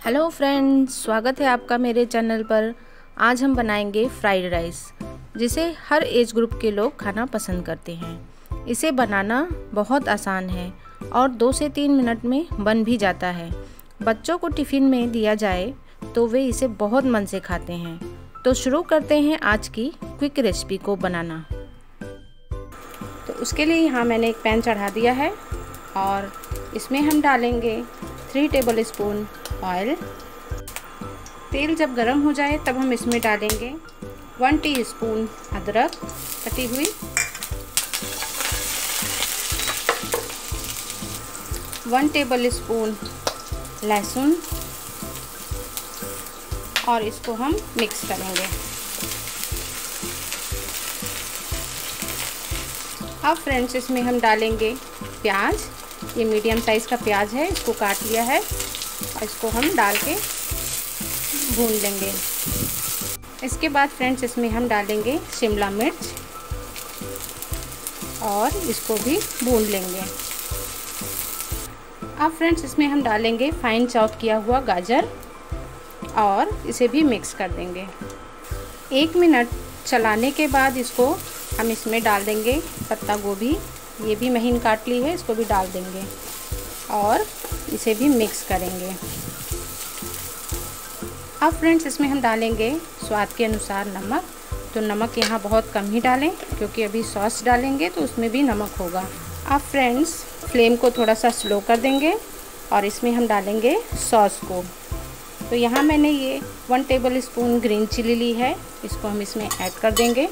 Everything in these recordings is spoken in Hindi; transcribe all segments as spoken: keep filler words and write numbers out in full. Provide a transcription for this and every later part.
हेलो फ्रेंड्स, स्वागत है आपका मेरे चैनल पर। आज हम बनाएंगे फ्राइड राइस, जिसे हर एज ग्रुप के लोग खाना पसंद करते हैं। इसे बनाना बहुत आसान है और दो से तीन मिनट में बन भी जाता है। बच्चों को टिफ़िन में दिया जाए तो वे इसे बहुत मन से खाते हैं। तो शुरू करते हैं आज की क्विक रेसिपी को बनाना। तो उसके लिए यहाँ मैंने एक पैन चढ़ा दिया है और इसमें हम डालेंगे थ्री टेबल स्पून ऑयल। तेल जब गर्म हो जाए तब हम इसमें डालेंगे वन टीस्पून अदरक कटी हुई, वन टेबल स्पून लहसुन और इसको हम मिक्स करेंगे। अब फ्रेंड्स इसमें हम डालेंगे प्याज। ये मीडियम साइज़ का प्याज है, इसको काट लिया है और इसको हम डाल के भून लेंगे। इसके बाद फ्रेंड्स इसमें हम डालेंगे शिमला मिर्च और इसको भी भून लेंगे। अब फ्रेंड्स इसमें हम डालेंगे फाइन चॉप किया हुआ गाजर और इसे भी मिक्स कर देंगे। एक मिनट चलाने के बाद इसको हम इसमें डाल देंगे पत्ता गोभी। ये भी महीन काट ली है, इसको भी डाल देंगे और इसे भी मिक्स करेंगे। अब फ्रेंड्स इसमें हम डालेंगे स्वाद के अनुसार नमक। तो नमक यहाँ बहुत कम ही डालें क्योंकि अभी सॉस डालेंगे तो उसमें भी नमक होगा। अब फ्रेंड्स फ्लेम को थोड़ा सा स्लो कर देंगे और इसमें हम डालेंगे सॉस को। तो यहाँ मैंने ये one tablespoon green chilli ली है, इसको हम इसमें ऐड कर देंगे।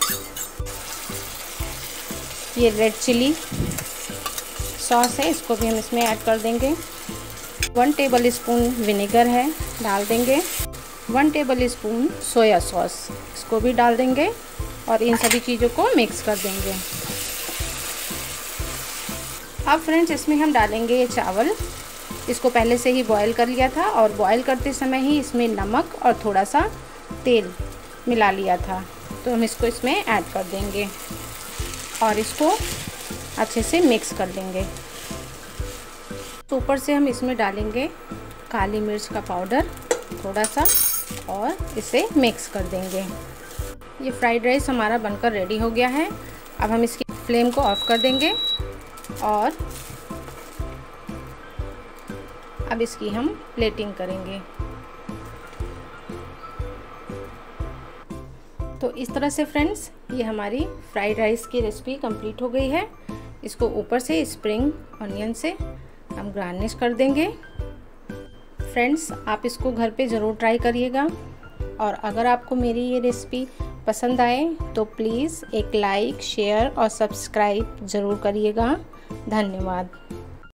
ये रेड चिली सॉस है, इसको भी हम इसमें ऐड कर देंगे। वन टेबल स्पून विनेगर है, डाल देंगे। One tablespoon soya sauce, इसको भी डाल देंगे और इन सभी चीज़ों को मिक्स कर देंगे। अब फ्रेंड्स इसमें हम डालेंगे ये चावल। इसको पहले से ही बॉईल कर लिया था और बॉईल करते समय ही इसमें नमक और थोड़ा सा तेल मिला लिया था, तो हम इसको इसमें ऐड कर देंगे और इसको अच्छे से मिक्स कर देंगे। तो ऊपर से हम इसमें डालेंगे काली मिर्च का पाउडर थोड़ा सा और इसे मिक्स कर देंगे। ये फ्राइड राइस हमारा बनकर रेडी हो गया है। अब हम इसकी फ्लेम को ऑफ कर देंगे और अब इसकी हम प्लेटिंग करेंगे। तो इस तरह से फ्रेंड्स ये हमारी फ्राइड राइस की रेसिपी कंप्लीट हो गई है। इसको ऊपर से स्प्रिंग ऑनियन से हम गार्निश कर देंगे। फ्रेंड्स आप इसको घर पे ज़रूर ट्राई करिएगा और अगर आपको मेरी ये रेसिपी पसंद आए तो प्लीज़ एक लाइक, शेयर और सब्सक्राइब ज़रूर करिएगा। धन्यवाद।